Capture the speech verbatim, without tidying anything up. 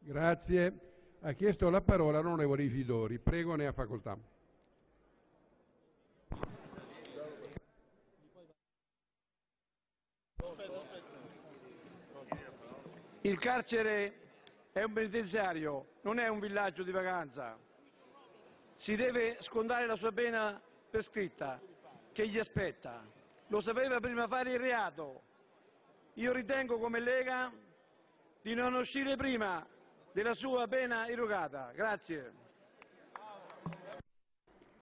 Grazie. Ha chiesto la parola l'onorevole Isidori. Prego, ne ha facoltà. Il carcere è un penitenziario, non è un villaggio di vacanza. Si deve scontare la sua pena prescritta, che gli aspetta. Lo sapeva prima fare il reato. Io ritengo come Lega di non uscire prima della sua pena erogata. Grazie.